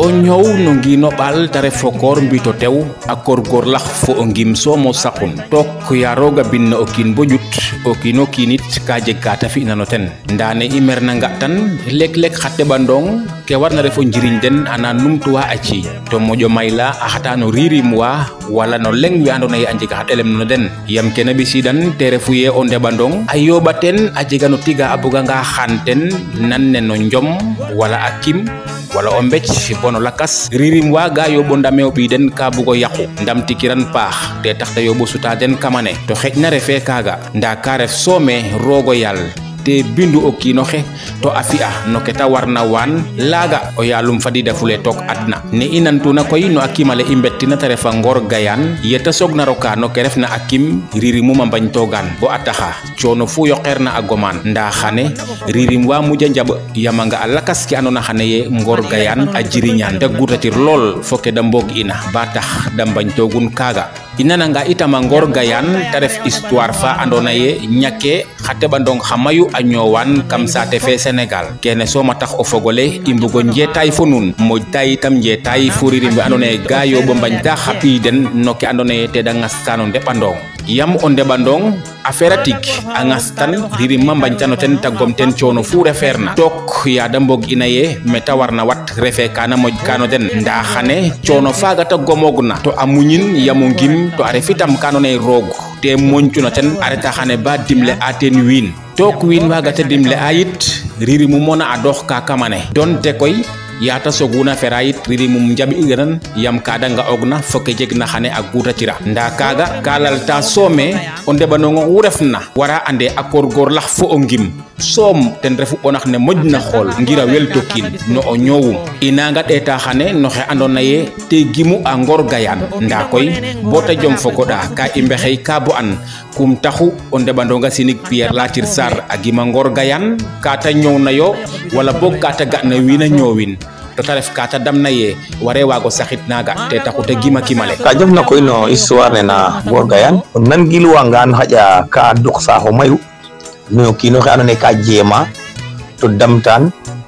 o ñow no ngino ɓal ta ref fokor mbito tew a korgorlax fo o ngim somo saqun tok ya roga binna o kiin bo ƴut o kiino kiinit ka jeg ka ta fi'na no ten ndane i merna nga tan lek xa teɓandong ke warna ref o njiriñ den ana numtuwa a ci to moƴo mayla a xata no ririm wa wala no leng we andona ye a njega xa ɗelem no den yam kene ɓisidan te refu ye o ndeɓandong a yoɓa ten a jega no tiga a buga nga xan ten nan ne no njom wala a kim wala o mbecc bono lakas ririm wa ga yoɓo ndame o ɓiy den ka bugo yaqu ndam tikiran paax te tax te yoɓo suta den kamane to xeƴna refe kaga nda ka ref soome rogo yal te bindu o kiinoxe to a fi'a no ke ta warna waan laga o yalum fadida fule tok adna ne i nantuna koy no a kimale i mbettina ta refa Ngor Gayane yeta soogna roka no ke refna a kim ririmum a mbañtogan bo a taxa coono fu yoqeerna a goman nda xane ririm wa muja njaɓ yamanga a lakas ke andona xane ye Ngor Gayane a jiriñan te gutatir lool fo ke da mbog ina ba tax da mbañtogun kaga i nananga itam a Ngor Gayane te ref histoire fa andona ye ñake xa teɓandong xa mayu a ñowan kam saate fe Sénégal kene soma tax o fogole i mbugo njeetaay fo nuun moƴta itam njeetaay fo ririm we andona ye ga yoɓo mbañta xa ɓiy den no ke andona ye te da ŋasta no ndeɓandong yam o ndeɓandong affaire a tig a ŋastan ririm ma mbañtano ten ta gom ten coono fu refeerna took ya da mbog ina ye meta warna wat refe kana moƴ kano den nda xane coono faga ta gomogna to a muñin yamo ngim to a refitam ka andona ye roog te moñcuna ten a reta xane ba dimle a ten wiin took wiin waga te dimle a yit ririmu mona a dox ka kamane donte koy yata soguna fera yit ririmum njaɓi iganan yam kada nga ogna foke jegna xane a gutatira nda kaga ka lalta soome o ndeɓanongo xu refna wara ande a korgorlax fo o ngim soom ten refu ɓonax ne moƴna xool ngira welto kiin no o ñoowum inanga ɗeta xane no xe andona ye te gimu a Ngor Gayane nda koy bo ta jom fogoɗa ka i mbexey ka bo an kum taxu o ndeɓandonga sinig Pierre Latir Sarr a gima Ngor Gayane ka ta ñoowna yo wala boog ka ta ga'na wiin a ñoowin to ta ref ka ta damna ye ware waago saxit naga te taxu te gima kimale ka jofna koy no histoire ne na Ngor Gayane o nangilwangan xaƴa ka duk saaxo mayu no kiino xe andona ye ka jeema to damtan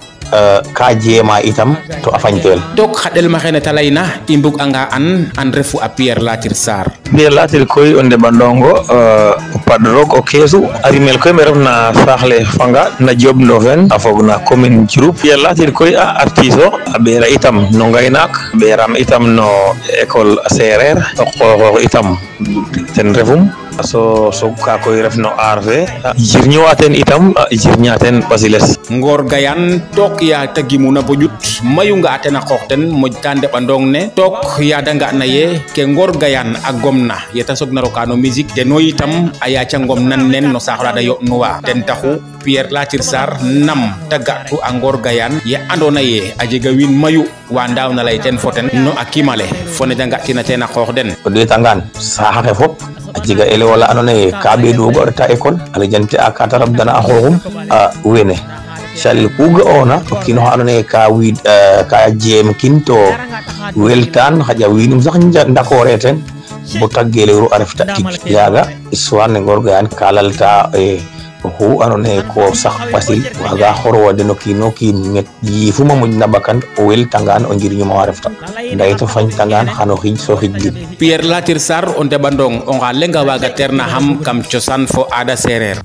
ka jeema itam to a fañtel tok xa ɗelma xene ta layna i mbug anga an refu a Pierre Latir Sarr Pierre Latir koy o ndeɓandongo o padrog o keesu a rimel koy me refna saax le Fanga na Diop Ndofene a fog na commune Diouroup Pierre Latir koy a artiste o a ɓeera itam no ngaynaak a ɓeeram itam no école Sereer o qoxoox itam ten refum so ka koy ref no aar fe jirñowa ten itam jirña ten Basiles Ngor Gayane took ya ta gimuna bo ƴut mayu nga ten a qoox ten moƴta ndeɓandong ne took ya da nga'na ye ke Ngor Gayane a gomna yeta sogna roka no musique deno yitam a yaca ngom nan nen no saax la da yo'nuwa ten taxu Pierre Latir Sarr nam ta ga'tu a Ngor Gayane ye andona ye a jega wiin mayu wa ndaawna lay ten fo ten no a kimale fo ne da nga'tina ten a qoox den o ɗeetangaan saax axe fop a jega élève ola andona ye ka ɓeeɗugo a reta école a lijante a ka ta rabdana a xooxum a wene calel ku ga'oona o kiino xa andona ye ka wiid ka jeem kin to weltaan xaƴa wiinum sax ndakoore ten bo ta geleeru a refta tig yaaga histoire ne Ngor Gayane ka lalta oxu andona ye ko sax ɓasil waaga xorowa den o kiino kiin ñet yiifuma moƴna ɓakan o weltangaan o njiriñuma wa refta nda yit o fañtangaan xano xij so xij lim Pierre Latir Sarr o ndeɓandong o nga lenga waga teerna xam kam cosaan fo aada sereer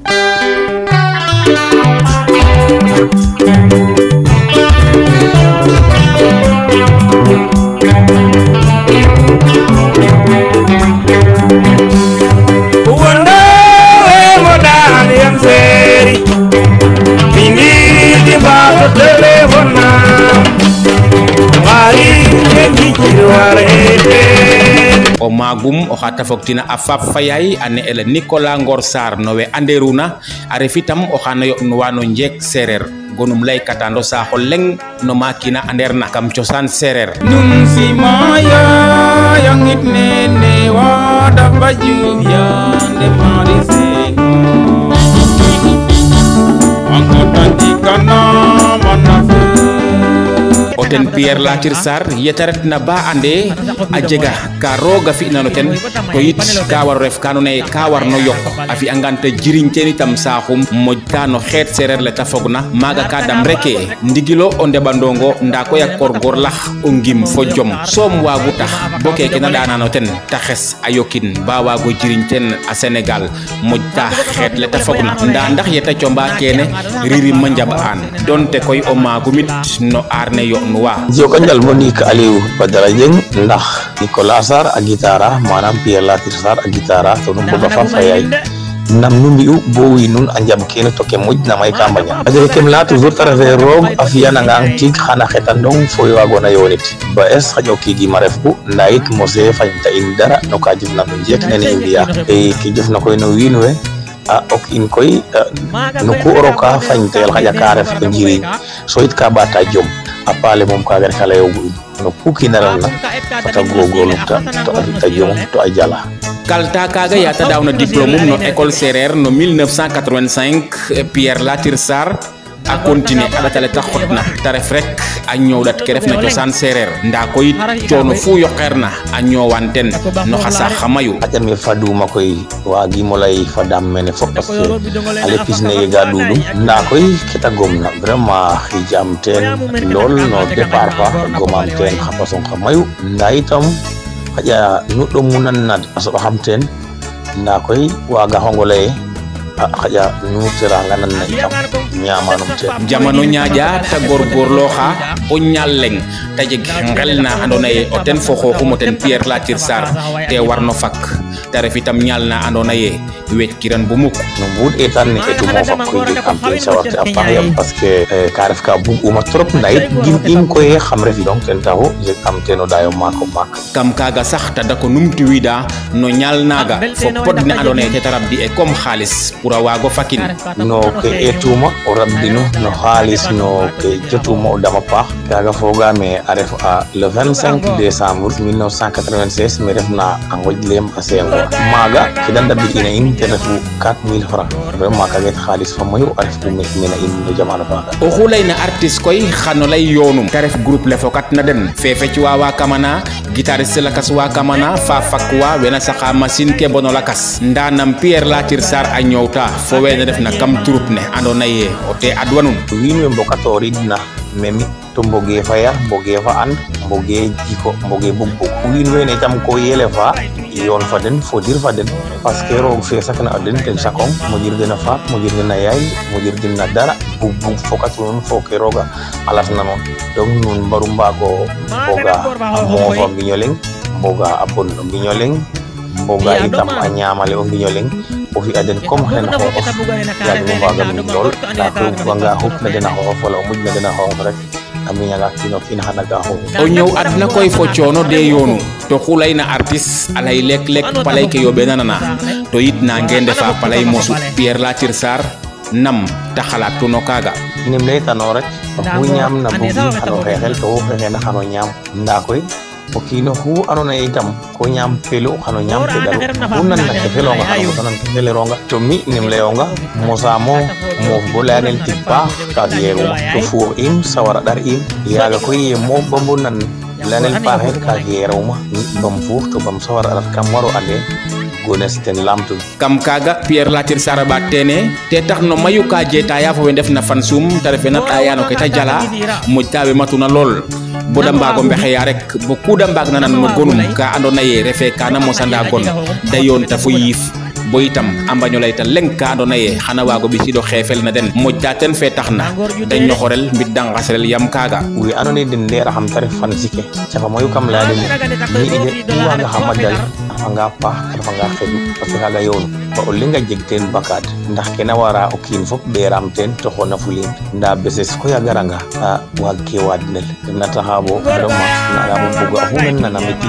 o magum o xa tafoktina a Fap Fayay a ne'el Nicolas Ngor Sarr no we anderuna a refitam o xana yo'nuwa no njeek sereer gonum laykatando saaxo leng no makina anderna kam cosaan sereer nun simaya yangit nene wada baju yande marise ten Pierre Latir Sarr yetaret na ba ande a jega ka roga fi nano ten to yit ka war ref ka ne ka war no yok a fi anganta jiriñ ten itam saxum mojta no xeet sereer le ta fogna maga ka dam reke ndigilo o ndeɓandongo nda koy a korgor lax o ngim fo jom soom waagu tax bo keke na ɗanano ten ta xes a yokin ba waago jiriñ ten a Sénégal mojta xeet le ta fogna nda ndax yeta comba kene ririm ma njaɓ an donte koy o maagumit no aar ne yo'nuwa joko njal mo ndik Aliou Badara Dieng ndax Nicolas Sarr a gitara manam Pierre Latir Sarr a gitara to num boga fa fayay nam nu mbi'u bo wi nun a njaɓ kene to ke moƴna may ka mbaña a jega kem leya toujours te refe roog a fiyanangang tig xana xetandong fo waagona yoonit ba es xaƴa o kiigima refku nda yit mose fañta in dara no ka jofna no jeek nene i mbiya ke jofna koy no wiin we a o kiin koy no ku o roka fañtel xaƴa ka ref o njiriñ so yit ka ɓata jom a paale moom kaga rek a leyogu in no ku kiina refna fata gogorlu to a fita jom to a jala kalta kaga yata dawna diplôme no école séréer no 1985 Pierre Latir Sarr a continuer a ɗatale ta xotna ta ref rek a ñoowɗat ke refna cosaan séréer nda koy coono fu yoqeerna a ñoowan ten no xa saax xa mayu xaƴa me faduma koy waagimo lay fadam mene fop parce que a lepis ne yega ɗuɗum nda koy keta gomna vraiment xijam ten lool no départ fa gomam ten xa façon xa mayu nda itam xaƴa nu ɗomu nan a soɓa xam ten nda koy waaga xongo leye xaƴa nu teranga nan na itam ñamanum ten jamano ñaaƴa ta gorgorlooxa o ñaal leŋ ta jeg ngel na andoona yee o ten fo xooxum o ten Pierre Latir Sarr te warno fak ta ref itam ñaal na andoona yee weeckiran bu muk no mbuud etan ne etumo fak koy jeg am ten sawarte a paax yam parce que ka ref ka bug'uma trop nda yit gim im koy xam refi donc ten taxu jeg am ten o daayo maako maak kam kaaga sax ta dako numtiwiida no ñaal naaga fo pod ne andoona yee te ta rabdi e comme xaalis pour a waago fakin no ke etuma o rabdinu no xaalis no ke jotuma o dama paax kaga fogame a ref a le 25 décembre 1996 me refna a ngoj leem a Senghor maaga ke da ndabid ina in te refu 4000 francs vraiment kaga it xaalis fa mayu a ref u mena in no jamano faaga oxu layna artiste koy xano lay yoonum te ref groupe le fokat na den fefec wa kamana guitariste lakas wa kamana fa fak wa wena saxa machine ke bono lakas ndanam Pierre Latir Sarr a ñoowta fo wene refna kam troupe ne andoona yee o te adwanun wiin we mbokatoridna memi to mboge fa yar mboge fa and mboge jiko mboge bug-bug wiin wene itam ko yele fa yoon fa den fodir fa den parce que roog fe sakna a den ten sakong moƴir den a faap moƴir den a yaay moƴir den na dara bug-bug fokatu nuun fo ke rooga a latna nuun donc nuun mbaru mbaago mboga a moofa mbiño leŋ mboga a bon o mbiño leŋ mboga itam a ñaamale o mbiño leŋ o fi'a den comme xena xooxof yaag nu mbaaga mbiñ lool nda koy o buganga xupna den a xooxof wala o muƴna den a xooxof rek a miñanga kiino kiin xana ga xooxof o ñëw adna koy fo coono de yoonu to xu layna artiste a lay lek palay ke yooɓeena nana to yit nange ndefa palay mosu Pierre Latir Sarr nam ta xalaatu no kaaga nim laytano rek oxu ñaamna bugin xano xeexel to wo xeexena xano ñaam nda koy o kiino xu andoona yee itam ko ñaam pelu xano ñaam pedalu xu nanna ke felonga xano fotanan ke feleronga to mi nim layonga mosaamo moof bo leyanel tig paax ka fi'eeruma to fuux im sawara ɗar im yaaga koy ye moof bo mbo nan leyanel paaxel ka fi'eeruma mi bam fuux to bam sawara ɗar kam waro ande gones ten lamtun kam kaga Pierre Latir Sarr a ɓaat tene te tax no mayu ka jetaya fo we ndefna fan sum te refe na ɗayano ke ta jala moƴta we matuna lool bo da mbaago mbexeya rek bo ku da mbaag na nan no gonum ka andoona yee refe kana mosanda gon da yoonta fo yiif bo itam a mbaño layta leŋ ka andoona yee xana waago ɓisiid o xeefel na den moƴta ten fe taxna da ñoxorel mbit da ngasrel yam kaaga we andoona yee den ndeeraxam te ref fan sike cafa mayu kam laya den mi ide ku waaga xam a dal a refanga paax a refanga xedu parce que kaaga yoonu ba o leŋ a jeg teen bakaad ndax kena wara o kiin fop ɓeeraam teen to xona fuliim nda beses koy a garanga a waag ke waadnel tena taxa bo vraiment nangamo buga oxu men nana me tig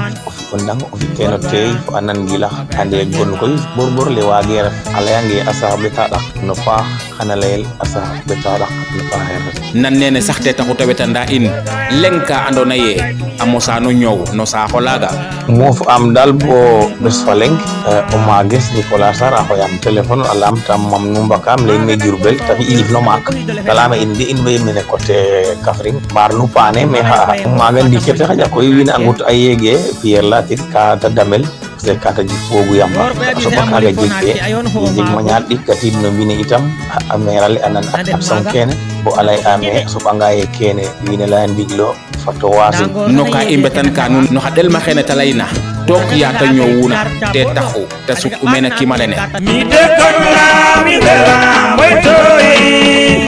o ndang o fi teen o teey fo a nan gilax ande gon koy borbor le waage ref a leyange a saxa ɓeta ɗak no paax xana layel a saxa ɓeta ɗak no paaxer ref nan nene sax te taxu ta wetanda in leng ka andona ye a mosano ñoow no saaxo laaga moof am daal bo bes fa leng o maages Nicolas Sarr a xoyam téléphone a laamtam mam nu mbakaam leyin me Diourbel te fi i ñif no maak te leyame in de in way mene côté Kaffrine mbaar nu paane mais xa maaga ndikete xaƴa koy wiin a ngut a yeege Pierre Latir ka ta damel parce que ka ta jik foogu yamba a soɓa kaaga jeg ke jeg ma ñaar ɗik gatid no mbine itam a meerale a nan absent kene bo a lay ame a soɓanga ye kene wiin leya ndiglo fato waasin no ka i mbetan ka nuun no xa ɗelma xene ta layna took yaata ñoowuna te taxu te suk u mena kima lene mi de kolla mi vera moytoyi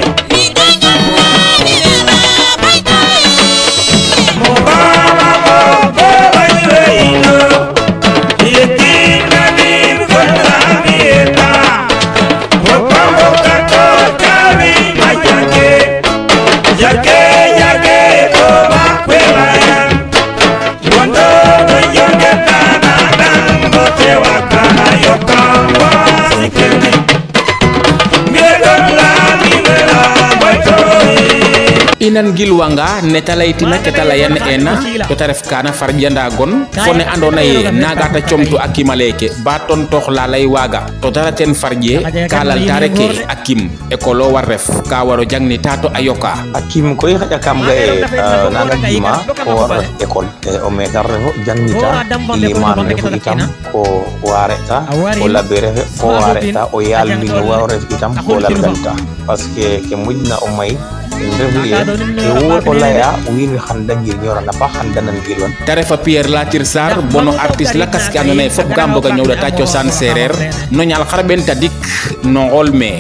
mo baba mo ko bayreino yetina mi kolla mi eta mo pambo kato tawi majake yake yake ko makwelayan wondo no yonge tana dango tewa kana yokamba sikene inan gilwanga neta laytina keta layan ena to ta ref kana farjanda gon fo ne andona ye naga ta comtu akima leke ba ton tox la lay waga to dara ten farje kalal tare ke akim ekolo war ref ka waro jangni tato ayoka akim koy xaƴa kam ga e naga gima ko war école o metar refo jangnita liman refo itam ko wareta o labe refe ko wareta o yal mbin waro ref itam ko lalganta parce que ke mujna o may refuye e wo o laya wiin we xan da njirñorana paax xan da nan gilwan ta refa Pierre Latir Sarr bono artiste lakas ke andona ye fop ga mboga ñowdata cosaan sereer no ñaal xarɓen tadik no ngool me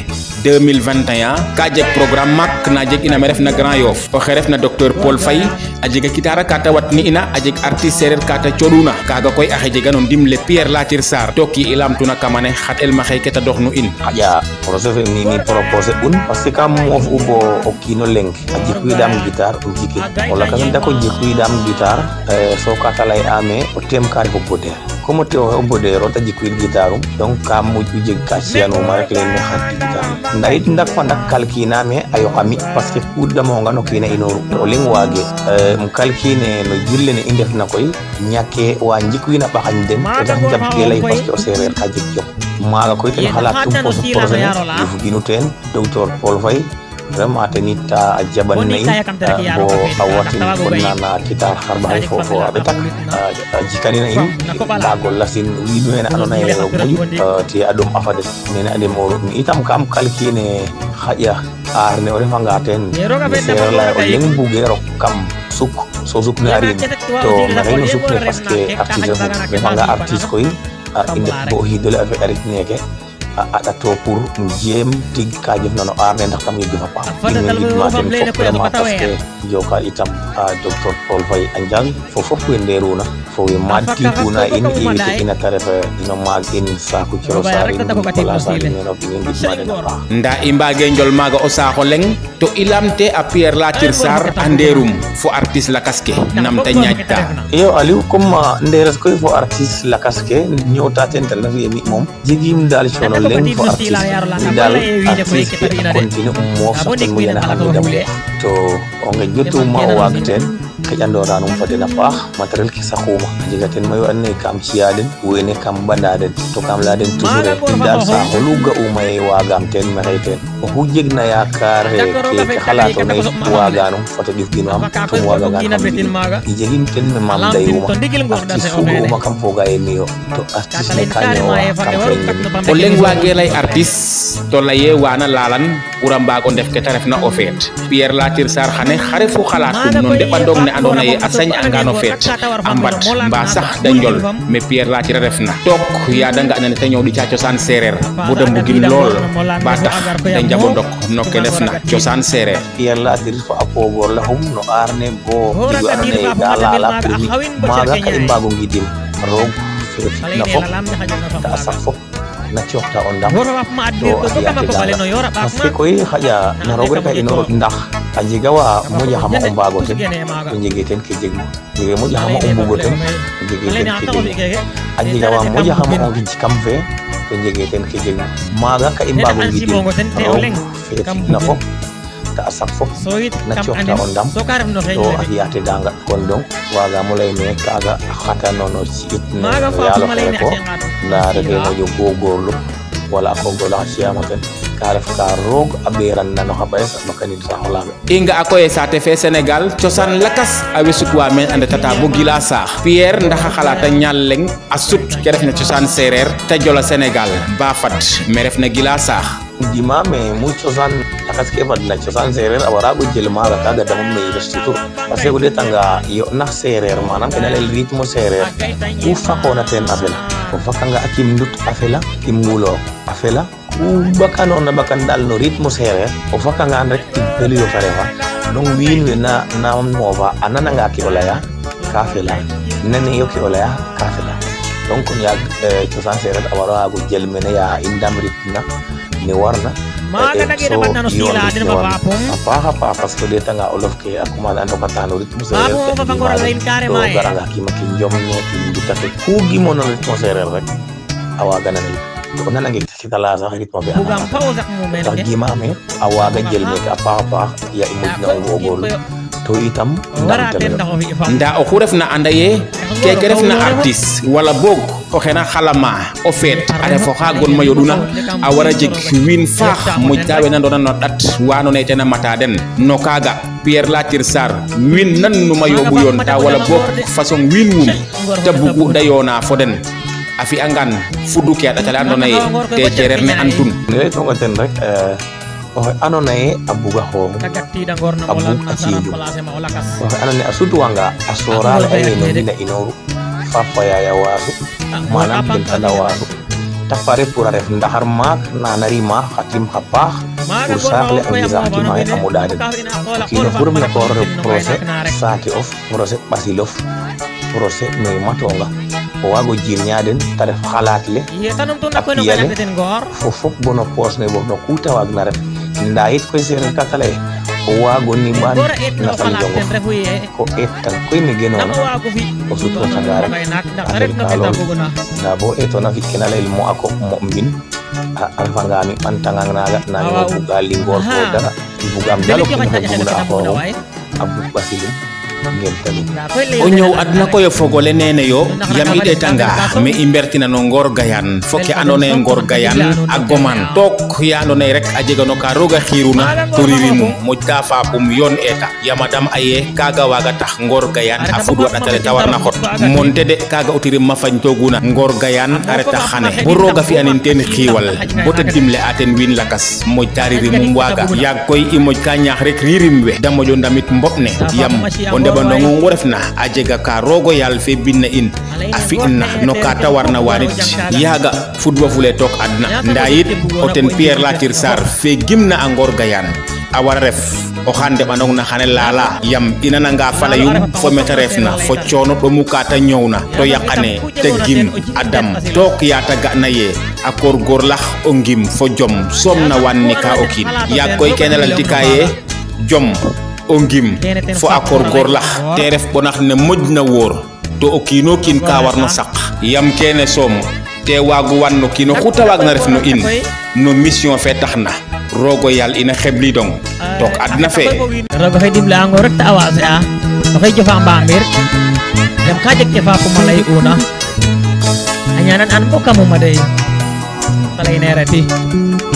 2021 ka jeg programme mak na jeg ina me ref na Grand Yoff o xe ref na docteur Paul Faye a jega kitara ka ta wat ni ina a jeg artiste sereer ka ta coɗuna kaga koy axe jega no ndimle Pierre Latir Sarr to ki i lamtuna kamane xat elma xeke ta dox nu in xaƴa projet fe ni proposer un parce que kam moof u bo o kiino leng a jikwiidam guitare o jikin o lakasan dako jikwiidam guitare so ka ta lay ame o tem ka refo boder comme o tew o boder o ta jikwiid guitare um donc ka moƴ u jeg ka ci'anuma rek len me xaddi guitare nda yit ndak fa ndak kalkiname a yoqa mi parce que ku damonga no kiina inoru to o leng waage um kalkine no jille ne i ndefna koy ñake wa njikwiina ɓaxañ den o tax jab ke lay parce que o sereer ka jeg jom maaga koy ten xalatum projet ne yufuginu teen docteur Paul Faye vraiment te nit a jaban na in bo a watin kon nana kitar xarɓaxay fo a ɓetak a jikanina in laago lasin wiin wene andona ye roog moƴu te a ɗom a fa den nene a ndemo mi itam kam kalkine xaƴa aar ne o refanga teen ne sereer laya o leng buge rok kam suk so suk ne a rin to maxey no suk ne parce que artiste refanga artiste koy i ndet bo o xiidole a fe a rit neke a ɗato pour jem tig ka jefna no aar ne ndax tam yegge fa paax in way ngidma ten fop vraiment parce que joka itam docteur Paul Faye a njang fo fop we nderuna fo we madtituna in invité ina ta ref no maag in Saku Coro Sarr in Nicolas Sarr in wene fop in way ngidma den a paax nda i mbage njol maaga o saaxo leng to i lamte a Pierre Latir Sarr a ndeerum fo artiste lakas ke nam ta ñaaƴta iyo Aliou comme nderes koy fo artiste lakas ke ñoowta ten ten refu ye mi moom jegim daal coono leng fo artiste mi daal artiste ke a continue moof sax ten moƴana xamidam to o ngeƴotuma o waag teen xeƴandoranum fa den a paax matériel ke saxuma a jega ten mayu and naye kam ci'a den wene kam ɓanda den to kam leya den toujours mi daal saaxolu ga'uma ye waagam teen maxey teen oxu jegna yaakaar ke xalatona ye waganum fata ƴufginuam tom wagagan xam fi'in i jegim ten me mam dayuma artiste fu ga'uma kam foga ye miyo to artiste ne ka ñoowa kam feñ o leng wage lay artiste to laye wana lalan pour a mbago ndef ke ta refna o feet Pierre Latir Sarr xane xare fu xalatum no ndeɓandong ne andona ye a sañ anga no feet a mbat mba sax da njol mais Pierre Latir a refna took ya de nga'na ne te ñoowɗica cosaan sereer bo de mbugin lool ba tax da njabo ndok no ke refna cosaan sereer Pierre Latir fo a pogor la xum no aar ne bo tigo andona ye ga lala pour mi maaga ka i mbago ngidim roog feet na fop ta a sax fop na cooxta o ndam to a fiya ke dara parce que koy xaƴa na roog rek a inoro ndax a jega wa moƴa xama o mbaago ten to njege ten ke jeg jege moƴa xama o mbugo ten to njege ten ke jeg a jega wa moƴa xama o ngij kam fe to njege ten ke jeg maaga ka i mbaago ngidin roog fe fitna fop ta a sak fop na cooxta o ndam to a fi'a tedanga kon donc waagaam o lay me kaaga xata nono ci'it ne yaaloxe rek o ndaa refe moƴo goorgoorlu wala ko gola ciyamo ten ka ref ka roog a ɓeeran nano xa ɓayes a ɓakanin saaxo laaga i nga'a koye saate fe Sénégal cosaan lakas a wesutwa meen a ndetata bo gila saax Pierre ndax a xalata ñaal leŋ a sut ke refna cosaan seereer ta jola Sénégal ba fad me refna gila saax dima mais mu cosaan lakas ke fadna cosaan seereer a warago jel maaga kaaga damum me yiles tutur parce que o ɗeetanga yo'nax seereer manam kena layel rythme seereer ku faqoona teen a fela o fakanga a kim ndut a fela kim ngulo a fela ku ɓakanoona ɓakan dal no rythme seereer o fakangaan rek tig pelu yo fa refa donc wiin we na moofa a nananga ke o laya ka fela nane yo ke o laya ka fela donc kon yaag cosaan seereer a wara waago jel mene ya i ndamritna ne warna so yoon a paaxa paax parce que o ɗeetanga olof ke a commencer a ndokata no rythme seereer to garanga kima ke njom ne ki nduta ke ku gimoona no rythme seereer rek a waaga nanel o nanange kita laya sax rythme fe tax gimaame a waaga jel meke a paax a paax ya i moƴna o ngoorgoorlu to itam nda oxu refna anda ye keke refna artiste wala boog o xena xalama o feet a ref oxa gonma yoɗuna a wara jeg wiin faax moƴta we nandoona no ɗat wa andoona yee ten a mata den no kaaga Pierre Latir Sarr wiin nan numa yooɓu yoon ta wala boog façon wiin wum te bugu da yoona fo den a fi'angaan fudu ke a ɗat ale andoona yee te cereer ne antun ne tonga ten rek oxe andoona yee a buga xooxum a bug a ciinjum oxe andoona yee a sutwanga a sooraale a ye no mbind a inooru Papa Yaya waasu manam ten tanda waasu ta pare pour a ref ndaxar maak na narima xa tim xa paax pour saaxle a ngisax timaxe a moɗa den o kiino ku refna ko waro ref procès saate of procès ɓasilof procès no matonga o waago jirña den ta ref xalaat le a piyale fo fop bono poos ne bof no ku ta waagna ref ndaa yit koy seereer ka ta lay o waago niɓaan na fal jongof ko eetan koy me genoona o sutwatanga rek a fel ka lool ndaa bo eetona fi kena layel mo a koɓ mo mbin a refanga mi ɓantangang naaga nanimo buga lingoor fo dara bugaam dal o kiin oxe bugna a xooxum a bug ɓasilum o ñow adna koy o fogole nene yo yam i ɗetanga me i mbertina no Ngor Gayane fo ke andoona yee Ngor Gayane a goman took ya andoona yee rek a jega no ka roog a xiiruna to ririmum moƴta faapum yoon eeta yaam a dam a ye kaaga waaga tax Ngor Gayane a fudwa ɗat ale ta warna xot monte de kaaga o tirim ma fañtooguna Ngor Gayane a reta xane bo roog a fi'anin teen xiiwal bo ta dimle a ten wiin lakas moƴta ririmum waaga yaag koy i moƴka ñaax rek ririm we da moƴo ndamit mboɓ ne yam ndeɓandongo ngu refna a jega ka roogo yaal fe binna in a fi'na no ka ta warna wanit yaaga fudwa fule took adna ndaa yit o ten Pierre Latir Sarr fe gimna a Ngor Gayane a wara ref oxa ndeɓandong na xane laala yam i nananga falayum fo mete refna fo coono ɗomu ka ta ñoowna to yaqane te gim a dam took ya ta ga'na ye a koorgoorlax o ngim fo jom soom na wan ni ka o kiin yaag koy kene laltika ye jom o ngim fo a koorgoorlax te ref bonax ne moƴna woor to o kiino kiin ka warno saq yam kene soom te waagu wan no kiino xu ta waagna ref no in no mission fe taxna roogo yaal ina xeblidong took adna fe rogo xe dimle ango rek ta avancer a oxey jofa mbamir yam ka jeg ke fapuma lay una a ñanan an bo kamuma dey ta lay ne reti